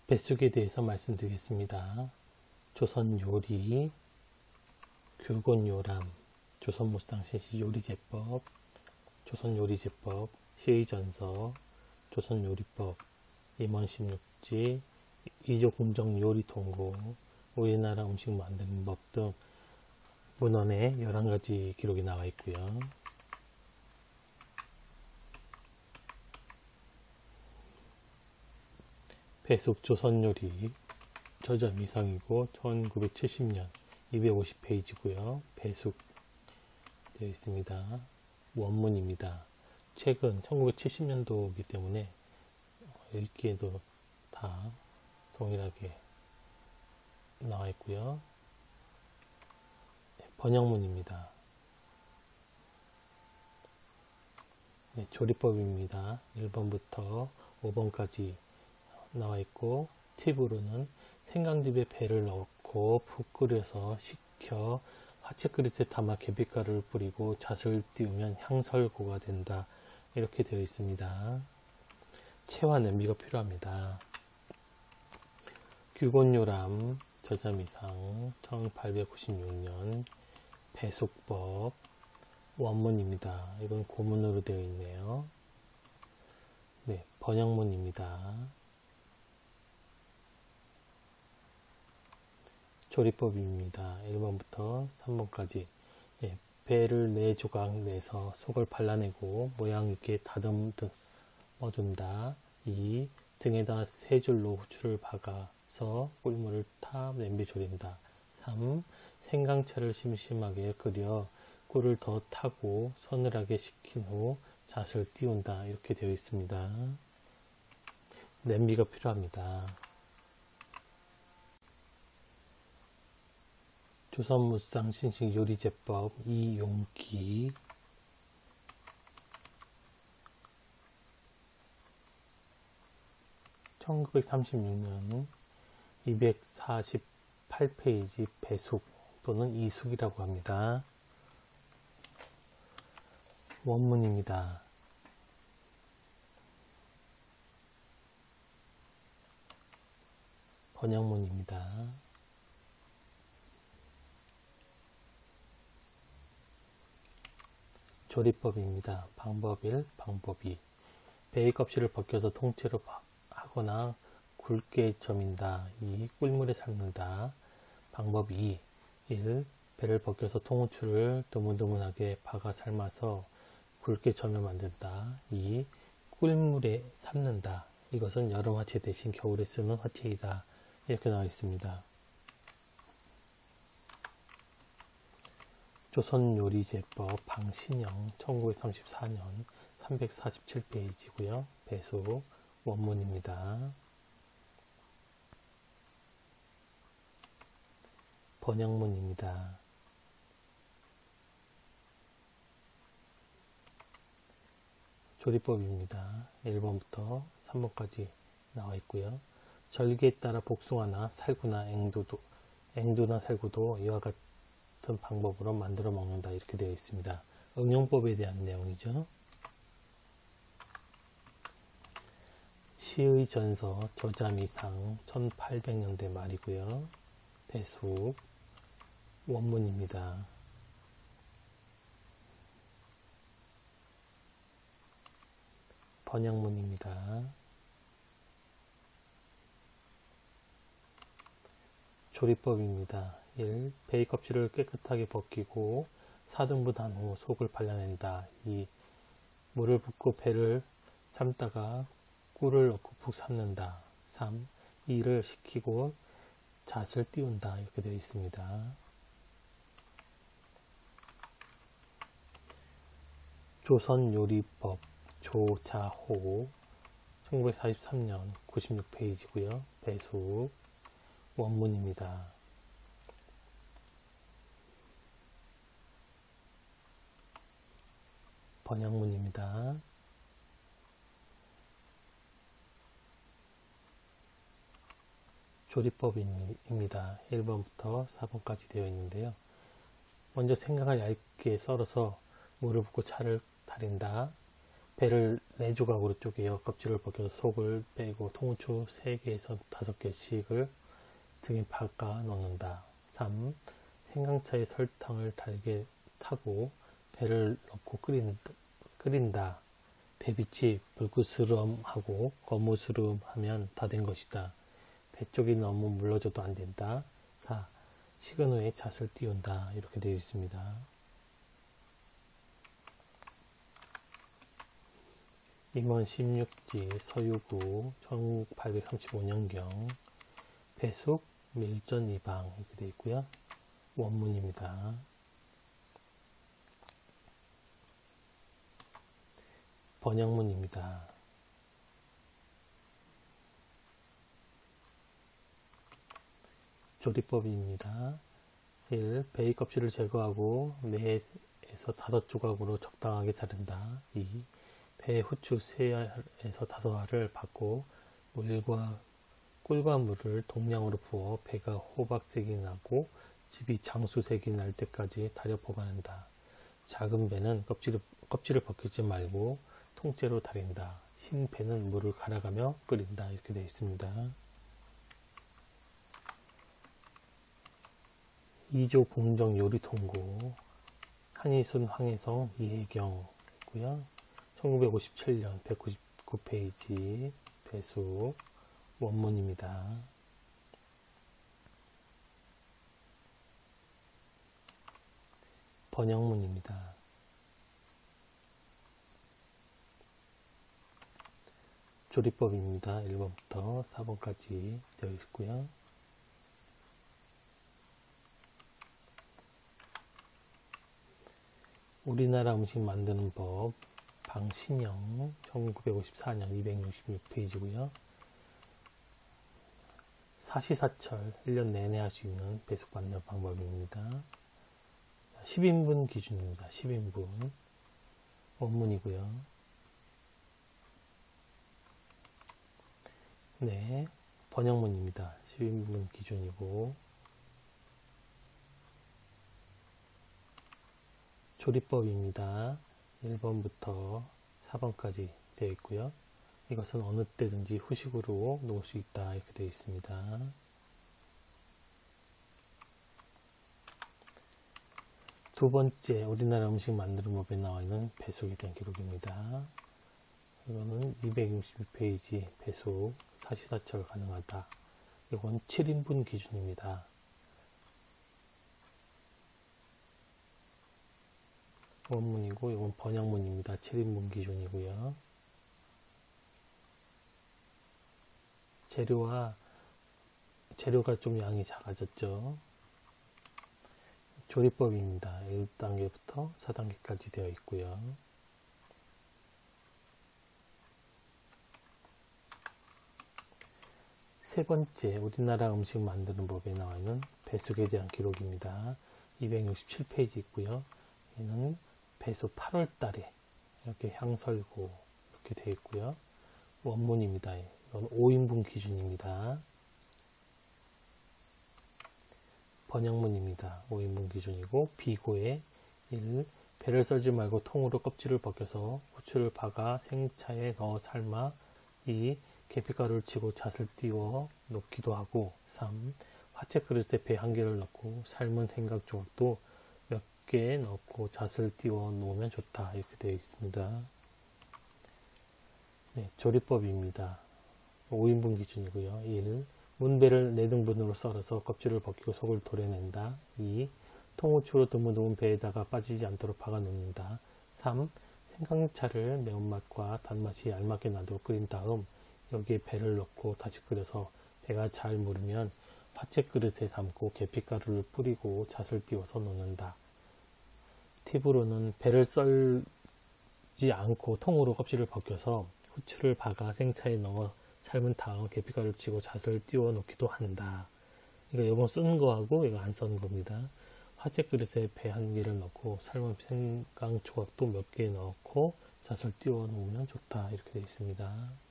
배숙에 대해서 말씀드리겠습니다. 조선요리, 귤곤요람, 조선무쌍신시 요리제법, 조선요리제법, 시의전서, 조선요리법, 임원16지, 이조궁정요리통고, 우리나라 음식 만드는 법 등 문헌에 11가지 기록이 나와 있고요. 배숙 조선요리 저자 미상이고 1970년 250페이지고요. 배숙 되어 있습니다. 원문입니다. 최근 1970년도이기 때문에 읽기에도 다 동일하게 나와 있고요. 번역문입니다. 네, 조리법입니다. 1번부터 5번까지 나와 있고, 팁으로는 생강즙에 배를 넣고 푹 끓여서 식혀 화채 그릇에 담아 계피가루를 뿌리고 잣을 띄우면 향설고가 된다. 이렇게 되어 있습니다. 체와 냄비가 필요합니다. 귤곤요람 저자 미상 1896년 배숙법 원문입니다. 이건 고문으로 되어 있네요. 네, 번역문입니다. 조리법입니다. 1번부터 3번까지 배를 4조각 내서 속을 발라내고 모양 있게 다듬어준다. 2. 등에다 3줄로 후추를 박아서 꿀물을 타 냄비 졸인다. 3. 생강차를 심심하게 끓여 꿀을 더 타고 서늘하게 식힌 후 잣을 띄운다. 이렇게 되어 있습니다. 냄비가 필요합니다. 조선무쌍신식 요리제법 이용기 1936년 248페이지 배숙 또는 이숙이라고 합니다. 원문입니다. 번역문입니다. 조리법입니다. 방법 1, 방법 2. 배의 껍질을 벗겨서 통째로 하거나 굵게 저민다. 2. 꿀물에 삶는다. 방법 2. 1. 배를 벗겨서 통후추를 드문드문하게 박아 삶아서 굵게 저며 만든다. 2. 꿀물에 삶는다. 이것은 여름 화채 대신 겨울에 쓰는 화채이다. 이렇게 나와 있습니다. 조선요리제법 방신영 1934년 347페이지고요. 배숙 원문입니다. 번역문입니다. 조리법입니다. 1번부터 3번까지 나와 있고요. 절기에 따라 복숭아나 살구나 앵두나 살구도 이와 같은 방법으로 만들어 먹는다. 이렇게 되어 있습니다. 응용법에 대한 내용이죠. 시의 전서 저자 미상 1800년대 말이고요. 배숙 원문입니다. 번역문입니다. 조리법입니다. 1. 배의 껍질을 깨끗하게 벗기고 4등분 한 후 속을 발라낸다. 2. 물을 붓고 배를 삶다가 꿀을 넣고 푹 삶는다. 3. 이를 식히고 잣을 띄운다. 이렇게 되어 있습니다. 조선요리법 조자호 1943년 96페이지고요. 배숙 원문입니다. 번역문입니다. 조리법입니다. 1번부터 4번까지 되어 있는데요. 먼저 생강을 얇게 썰어서 물을 붓고 차를 달인다. 배를 4조각으로 쪼개어 껍질을 벗겨서 속을 빼고 통후추 3개에서 5개씩을 등에 박아 넣는다. 3. 생강차에 설탕을 달게 타고 배를 넣고 끓인다. 배빛이 붉으스름하고 거무스름하면 다 된 것이다. 배 쪽이 너무 물러져도 안 된다. 4. 식은 후에 잣을 띄운다. 이렇게 되어 있습니다. 임원 16지 서유구 1835년경 배숙 밀전 이방 이렇게 되어 있고요. 원문입니다. 번역문입니다. 조리법입니다. 1. 배의 껍질을 제거하고 4에서 5조각으로 적당하게 자른다. 2. 배에 후추 3알에서 5알을 받고 꿀과 물을 동량으로 부어 배가 호박색이 나고 즙이 장수색이 날 때까지 달여 보관한다. 작은 배는 껍질을 벗기지 말고 통째로 달인다. 흰 배는 물을 갈아가며 끓인다. 이렇게 되어 있습니다. 2조 공정 요리 통고 한이순 황혜성 이혜경 있고요. 1957년 199페이지 배숙 원문입니다. 번역문입니다. 조리법입니다. 1번부터 4번까지 되어 있고요. 우리나라 음식 만드는 법 방신영 1954년 266페이지고요. 사시사철 1년 내내 할 수 있는 배숙 만드는 방법입니다. 10인분 기준입니다. 10인분 원문이고요. 네, 번역문입니다. 10인분 기준이고 조리법입니다. 1번부터 4번까지 되어 있고요. 이것은 어느 때든지 후식으로 놓을 수 있다. 이렇게 되어 있습니다. 두 번째, 우리나라 음식 만드는 법에 나와 있는 배숙에 대한 기록입니다. 이거는 266페이지 배숙 사시사철 가능하다. 이건 7인분 기준입니다. 원문이고 이건 번역문입니다. 7인분 기준이고요. 재료가 좀 양이 작아졌죠. 조리법입니다. 1단계부터 4단계까지 되어 있고요. 세 번째, 우리나라 음식 만드는 법에 나와 있는 배숙에 대한 기록입니다. 267페이지 있고요. 얘는 배숙 8월 달에 이렇게 향설고 이렇게 되어 있고요. 원문입니다. 이건 5인분 기준입니다. 번역문입니다. 5인분 기준이고 비고에 1. 배를 썰지 말고 통으로 껍질을 벗겨서 후추를 박아 생차에 넣어 삶아 2. 계피가루를 치고 잣을 띄워 넣기도 하고 3. 화채 그릇에 배 1개를 넣고 삶은 생강 조각도 몇 개 넣고 잣을 띄워 놓으면 좋다. 이렇게 되어 있습니다. 네, 조리법입니다. 5인분 기준이고요. 1. 문배를 4등분으로 썰어서 껍질을 벗기고 속을 도려낸다. 2. 통후추로 드무드문 배에다가 빠지지 않도록 박아 놓는다. 3. 생강차를 매운맛과 단맛이 알맞게 나도록 끓인 다음 여기에 배를 넣고 다시 끓여서 배가 잘 무르면 화채 그릇에 담고 계피가루를 뿌리고 잣을 띄워서 놓는다. 팁으로는 배를 썰지 않고 통으로 껍질을 벗겨서 후추를 박아 생차에 넣어 삶은 다음 계피가루를 치고 잣을 띄워 놓기도 한다. 그러니까 이번 쓴 거하고 이거 안 쓴 겁니다. 화채 그릇에 배 1개를 넣고 삶은 생강 조각도 몇 개 넣고 잣을 띄워 놓으면 좋다. 이렇게 되어 있습니다.